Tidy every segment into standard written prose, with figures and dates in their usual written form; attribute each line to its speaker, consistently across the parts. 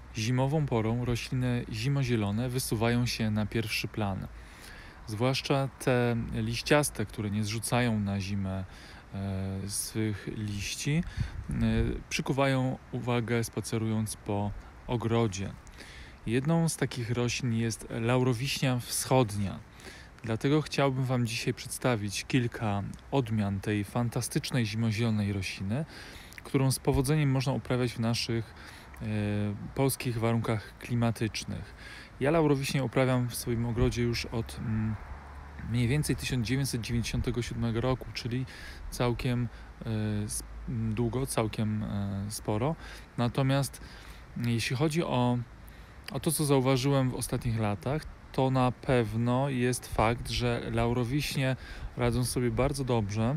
Speaker 1: Zimową porą rośliny zimozielone wysuwają się na pierwszy plan. Zwłaszcza te liściaste, które nie zrzucają na zimę swych liści, przykuwają uwagę spacerując po ogrodzie. Jedną z takich roślin jest laurowiśnia wschodnia. Dlatego chciałbym Wam dzisiaj przedstawić kilka odmian tej fantastycznej zimozielonej rośliny, którą z powodzeniem można uprawiać w naszych polskich warunkach klimatycznych. Ja laurowiśnię uprawiam w swoim ogrodzie już od mniej więcej 1997 roku, czyli całkiem długo, całkiem sporo. Natomiast jeśli chodzi o to, co zauważyłem w ostatnich latach, to na pewno jest fakt, że laurowiśnie radzą sobie bardzo dobrze.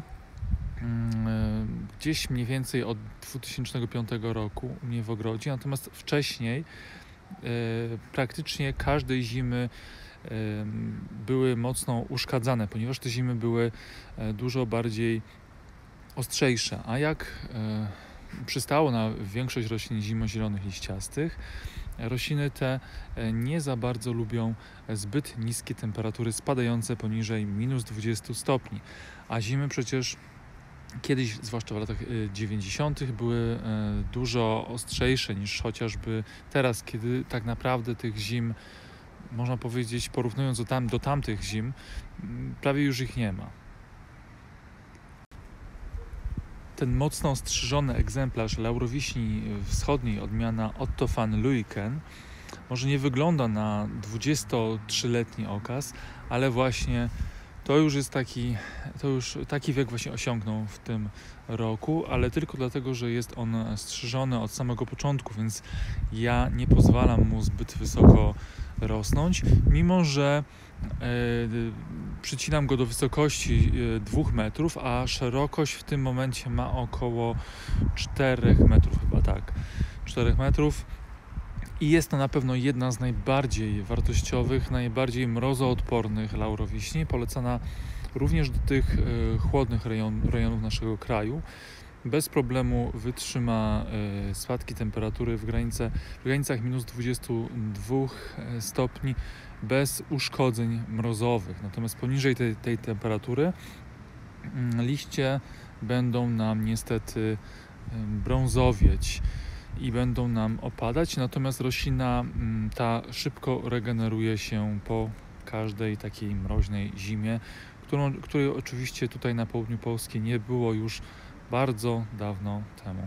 Speaker 1: Gdzieś mniej więcej od 2005 roku u mnie w ogrodzie, natomiast wcześniej praktycznie każdej zimy były mocno uszkadzane, ponieważ te zimy były dużo bardziej ostrzejsze, a jak przystało na większość roślin zimozielonych liściastych, rośliny te nie za bardzo lubią zbyt niskie temperatury spadające poniżej minus 20 stopni, a zimy przecież kiedyś, zwłaszcza w latach 90., były dużo ostrzejsze niż chociażby teraz, kiedy tak naprawdę tych zim, można powiedzieć, porównując do tamtych zim, prawie już ich nie ma. Ten mocno ostrzyżony egzemplarz laurowiśni wschodniej, odmiana Otto van Leeuwen, może nie wygląda na 23-letni okaz, ale właśnie to już taki wiek właśnie osiągnął w tym roku, ale tylko dlatego, że jest on strzyżony od samego początku, więc ja nie pozwalam mu zbyt wysoko rosnąć, mimo że przycinam go do wysokości 2 metrów, a szerokość w tym momencie ma około 4 metrów, chyba tak, 4 metrów. I jest to na pewno jedna z najbardziej wartościowych, najbardziej mrozoodpornych laurowiśni, polecana również do tych chłodnych rejonów naszego kraju. Bez problemu wytrzyma spadki temperatury w granicach minus 22 stopni bez uszkodzeń mrozowych. Natomiast poniżej tej temperatury liście będą nam niestety brązowieć i będą nam opadać, natomiast roślina ta szybko regeneruje się po każdej takiej mroźnej zimie, której oczywiście tutaj na południu Polski nie było już bardzo dawno temu.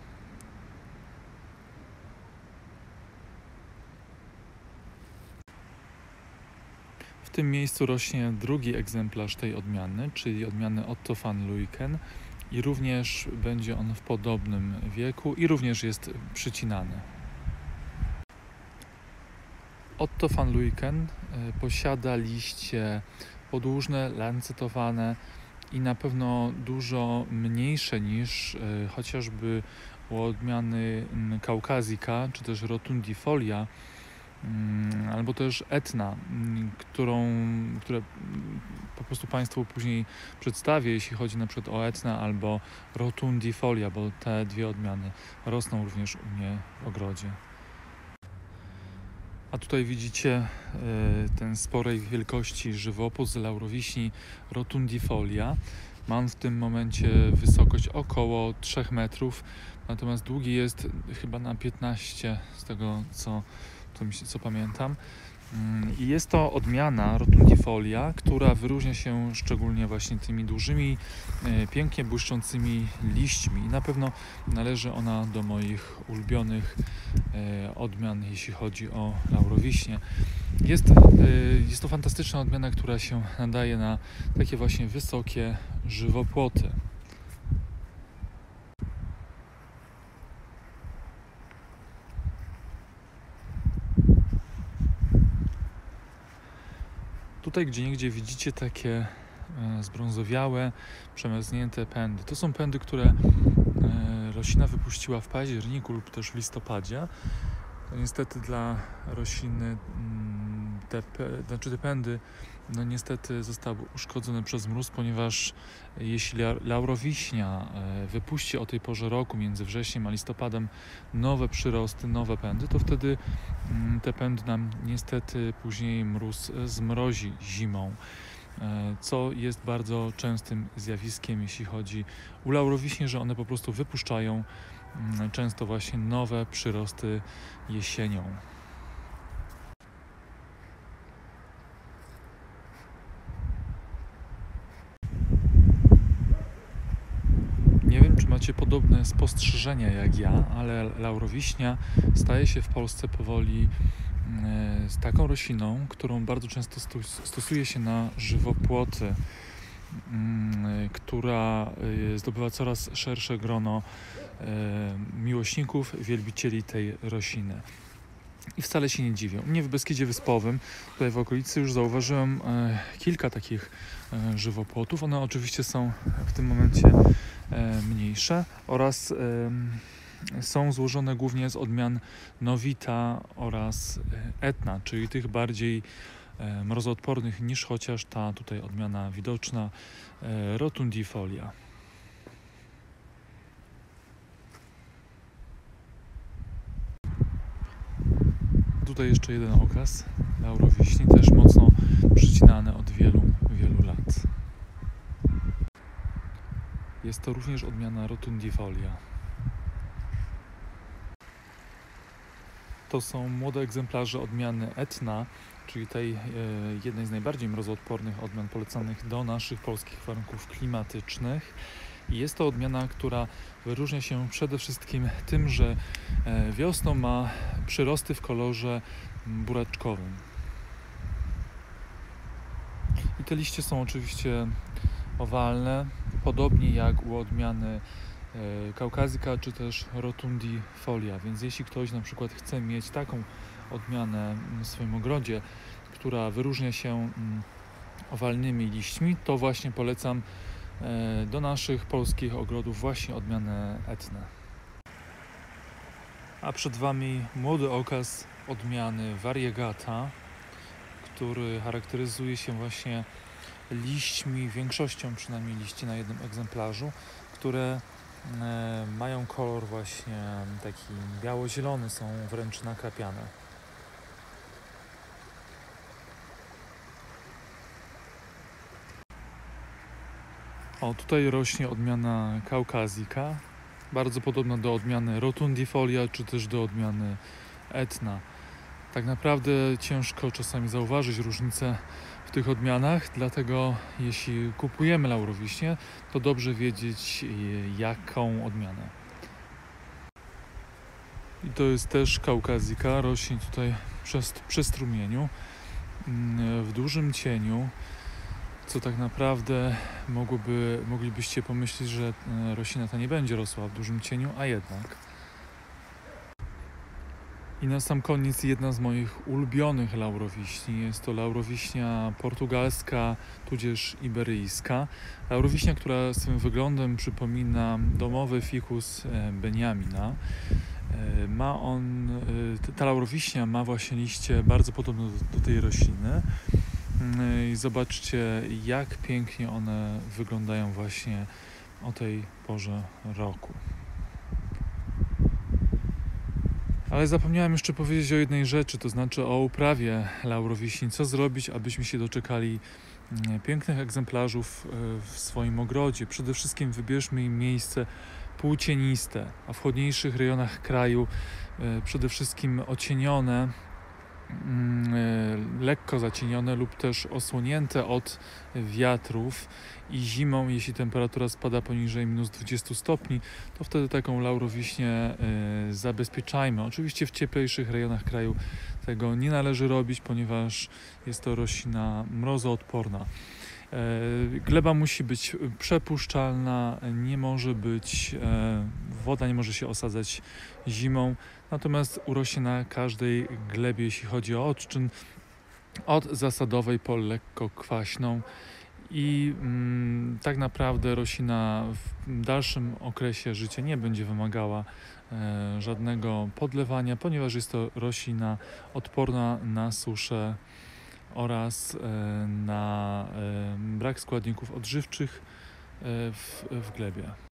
Speaker 1: W tym miejscu rośnie drugi egzemplarz tej odmiany, czyli odmiany Otto van Leeuwen, i również będzie on w podobnym wieku i również jest przycinany. Otto van Leeuwen posiada liście podłużne, lancetowane i na pewno dużo mniejsze niż chociażby u odmiany Caucasica czy też Rotundifolia, albo też Etna, które po prostu Państwu później przedstawię, jeśli chodzi na przykład o Etna albo Rotundifolia, bo te dwie odmiany rosną również u mnie w ogrodzie. A tutaj widzicie ten sporej wielkości żywopłot z laurowiśni Rotundifolia. Ma on w tym momencie wysokość około 3 metrów, natomiast długi jest chyba na 15, z tego co pamiętam. I jest to odmiana Rotundifolia, która wyróżnia się szczególnie właśnie tymi dużymi, pięknie błyszczącymi liśćmi. I na pewno należy ona do moich ulubionych odmian, jeśli chodzi o laurowiśnie. Jest to fantastyczna odmiana, która się nadaje na takie właśnie wysokie żywopłoty. Tutaj gdzieniegdzie widzicie takie zbrązowiałe, przemarznięte pędy. To są pędy, które roślina wypuściła w październiku lub też w listopadzie. To niestety dla rośliny te pędy no niestety został uszkodzony przez mróz, ponieważ jeśli laurowiśnia wypuści o tej porze roku, między wrześniem a listopadem, nowe przyrosty, nowe pędy, to wtedy te pędy nam niestety później mróz zmrozi zimą, co jest bardzo częstym zjawiskiem, jeśli chodzi u laurowiśnie, że one po prostu wypuszczają często właśnie nowe przyrosty jesienią. Nie wiem, czy macie podobne spostrzeżenia jak ja, ale laurowiśnia staje się w Polsce powoli z taką rośliną, którą bardzo często stosuje się na żywopłoty, która zdobywa coraz szersze grono miłośników, wielbicieli tej rośliny. I wcale się nie dziwię. U mnie w Beskidzie Wyspowym, tutaj w okolicy, już zauważyłem kilka takich żywopłotów. One oczywiście są w tym momencie mniejsze oraz są złożone głównie z odmian Nowita oraz Etna, czyli tych bardziej mrozoodpornych niż chociaż ta tutaj odmiana widoczna Rotundifolia. Tutaj jeszcze jeden okaz laurowiśni, też mocno przycinany od wielu lat. Jest to również odmiana Rotundifolia. To są młode egzemplarze odmiany Etna, czyli tej jednej z najbardziej mrozoodpornych odmian polecanych do naszych polskich warunków klimatycznych. I jest to odmiana, która wyróżnia się przede wszystkim tym, że wiosną ma przyrosty w kolorze buraczkowym. I te liście są oczywiście owalne, podobnie jak u odmiany Kaukazyka czy też Rotundifolia, więc jeśli ktoś na przykład chce mieć taką odmianę w swoim ogrodzie, która wyróżnia się owalnymi liśćmi, to właśnie polecam do naszych polskich ogrodów właśnie odmianę Etnę. A przed Wami młody okaz odmiany Variegata, który charakteryzuje się właśnie liśćmi, większością przynajmniej liści na jednym egzemplarzu, które mają kolor właśnie taki biało-zielony, są wręcz nakrapiane. O, tutaj rośnie odmiana Kaukazyka, bardzo podobna do odmiany Rotundifolia, czy też do odmiany Etna. Tak naprawdę ciężko czasami zauważyć różnice w tych odmianach, dlatego jeśli kupujemy laurowiśnie, to dobrze wiedzieć, jaką odmianę. I to jest też Kaukazyka, rośnie tutaj przy strumieniu, w dużym cieniu, co tak naprawdę moglibyście pomyśleć, że roślina ta nie będzie rosła w dużym cieniu, a jednak. I na sam koniec jedna z moich ulubionych laurowiśni. Jest to laurowiśnia portugalska, tudzież iberyjska. Laurowiśnia, która swym wyglądem przypomina domowy ficus Beniamina. Ta laurowiśnia ma właśnie liście bardzo podobne do tej rośliny. I zobaczcie, jak pięknie one wyglądają właśnie o tej porze roku. Ale zapomniałem jeszcze powiedzieć o jednej rzeczy, to znaczy o uprawie laurowiśni. Co zrobić, abyśmy się doczekali pięknych egzemplarzów w swoim ogrodzie? Przede wszystkim wybierzmy im miejsce półcieniste, a w chłodniejszych rejonach kraju przede wszystkim ocienione, lekko zacienione lub też osłonięte od wiatrów i zimą, jeśli temperatura spada poniżej minus 20 stopni, to wtedy taką laurowiśnię zabezpieczajmy. Oczywiście w cieplejszych rejonach kraju tego nie należy robić, ponieważ jest to roślina mrozoodporna. Gleba musi być przepuszczalna, woda nie może się osadzać zimą, natomiast urośnie na każdej glebie, jeśli chodzi o odczyn, od zasadowej po lekko kwaśną i tak naprawdę roślina w dalszym okresie życia nie będzie wymagała żadnego podlewania, ponieważ jest to roślina odporna na suszę oraz na brak składników odżywczych w glebie.